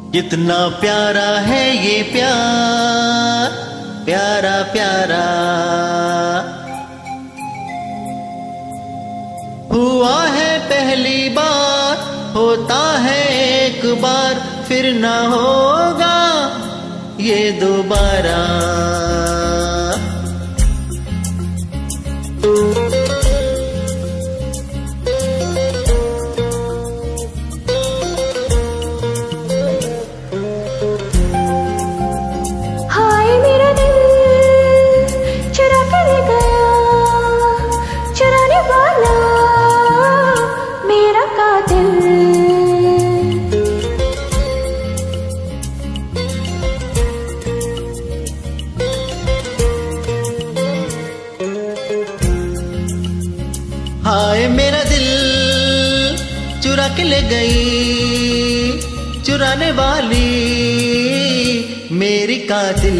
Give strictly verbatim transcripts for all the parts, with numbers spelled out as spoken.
कितना प्यारा है ये प्यार, प्यारा प्यारा। हुआ है पहली बार, होता है एक बार, फिर ना होगा ये दोबारा। हाय मेरा दिल चुरा के ले गई, चुराने वाली मेरी कातिल।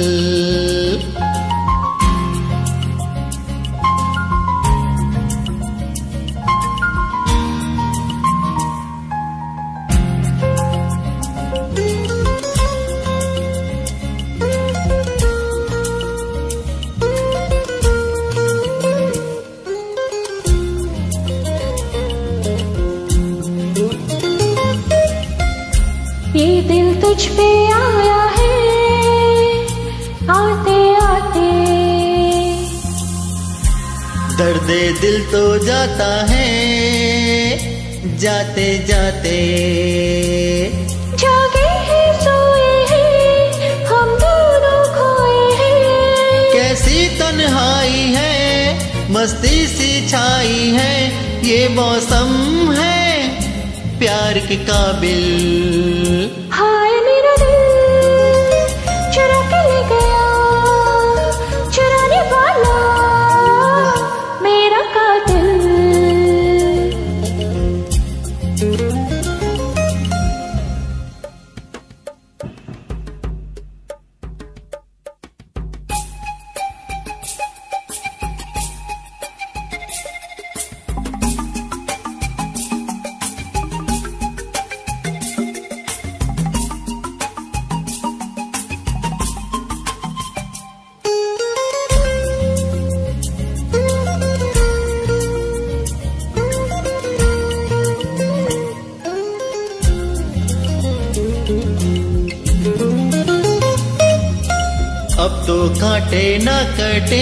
ये दिल तुझ पे आया है आते आते, दर्द दिल तो जाता है जाते जाते। जागे हैं सोए हैं हम दोनों खोए हैं, कैसी तन्हाई है मस्ती सी छाई है, ये मौसम है प्यार के काबिल। हाय मेरा दिल चुरा के ले गया, चुराने वाला मेरा कातिल। अब तो कांटे ना कटे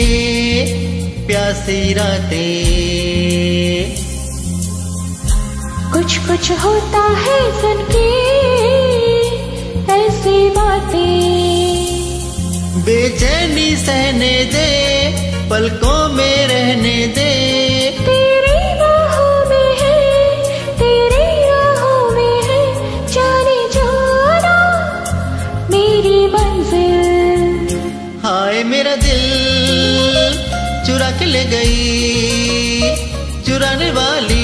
प्यासी रातें, कुछ कुछ होता है सुन के ऐसी बातें, बेचैनी सहने दे पलकों में रहने दे। तेरी बाहों में है, तेरी राहों में है, जाने जाना मेरी मंजिल। हाय मेरा दिल चुरा के ले गई, चुराने वाली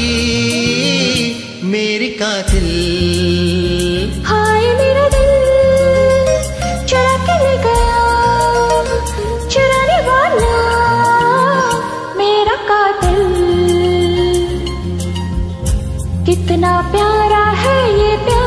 मेरी कातिल। हाय मेरा दिल चुरा के ले गया, चुराने वाला मेरा कातिल। कितना प्यारा है ये प्यार।